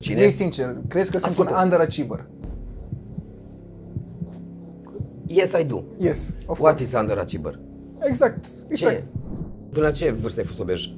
Cine? Zi sincer, crezi că sunt un underachiever? Yes, I do. Yes, of What course. is underachiever? Exact. Ce? Până la ce vârstă ai fost obej?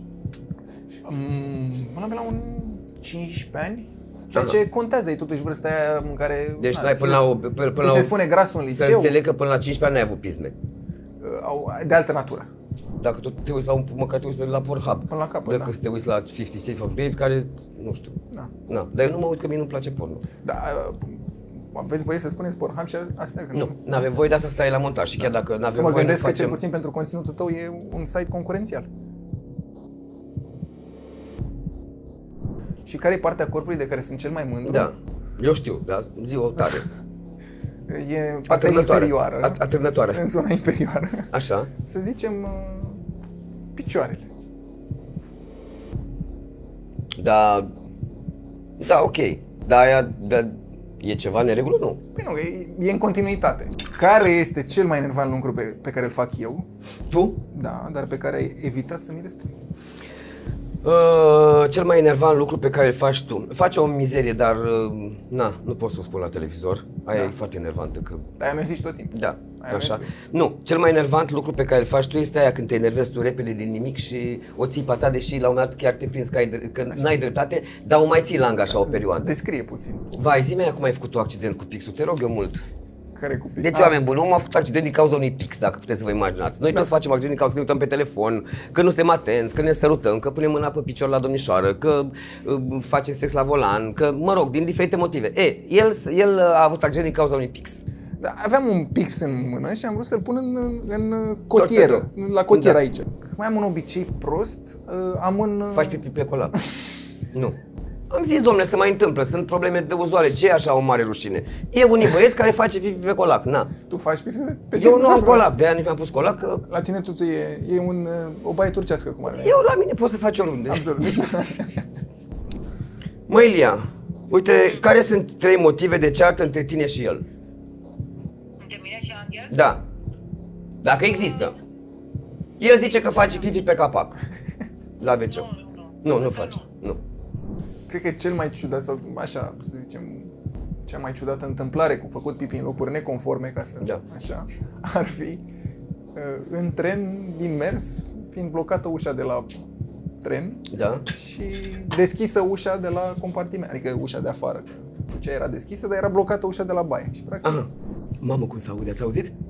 Până la un 15 ani. Ceea ce contează, e totuși vârsta aia în care... Deci tu ai până se spune grasul în liceu. Să înțeleg că până la 15 ani n-ai avut pisme. De altă natură. Dacă tu te uiți la măcar te uiți la Pornhub. Până la capăt, Dacă să te uiți la 50 Shades of Grey, care, nu știu. Da. Dar eu nu mă uit că mie nu-mi place porno. Da, aveți voie să spuneți Pornhub și astea? Nu, n-avem voie, de asta stai la montaj. Și chiar dacă n-avem voie, mă gândesc că cel puțin pentru conținutul tău e un site concurențial. Și care e partea corpului de care sunt cel mai mândru? Da, eu știu, da, zi-o tare. E partea inferioară. Atârnătoare. În zona inferioară. Așa. Să zicem picioarele. Da, ok. Dar aia, e ceva neregulă, nu? Păi nu, e în continuitate. Care este cel mai enervant lucru pe care îl fac eu? Tu? Da, dar pe care ai evitat să mi le spui. Cel mai enervant lucru pe care îl faci tu. Faci o mizerie, dar nu pot să o spun la televizor. Aia e foarte enervantă. Aia mi-o zici tot timpul. Da, așa. Nu, cel mai enervant lucru pe care îl faci tu este aia când te enervezi tu repede din nimic și o ții pe ta, deși la un dat chiar te prinzi că n-ai dreptate, dar o mai ții langa așa o perioadă. Descrie puțin. Vai, zi-mi cum ai făcut tu accident cu pixul, te rog eu mult. Care cu pix? Deci, oameni buni, omul a făcut accident din cauza unui pix, dacă puteți să vă imaginați. Noi toți facem accident din cauza că ne uităm pe telefon, că nu suntem atenți, că ne sărutăm, că punem mâna pe picior la domnișoară, că facem sex la volan, că, mă rog, din diferite motive. El a avut accident din cauza unui pix. Da, aveam un pix în mână și am vrut să-l pun în cotieră, la cotieră aici. Mai am un obicei prost, Faci pipi pe colac. Nu. Am zis, domnule, se mai întâmplă, sunt probleme de uzuale, ce e așa o mare rușine? E unii băieți care face pipi pe colac, na. Tu faci pipi pe Eu nu am colac, de-aia nici mi-am pus colac, că... La tine totul e o baie turcească, cum ar veni. Eu la mine pot să faci oriunde. Absolut. Mă, Ilia, uite, care sunt 3 motive de ceartă între tine și el? Între mine și Angel? Da. Dacă există. El zice că face pipi pe capac. La WC. Nu face. Nu. Cred că e cel mai ciudat, sau așa, să zicem, cea mai ciudată întâmplare cu făcut pipi în locuri neconforme, ca să, așa, ar fi în tren din mers, fiind blocată ușa de la tren și deschisă ușa de la compartiment, adică ușa de afară, că cea era deschisă, dar era blocată ușa de la baie. Și practic... Aha. Mamă, cum s-aude, ați auzit?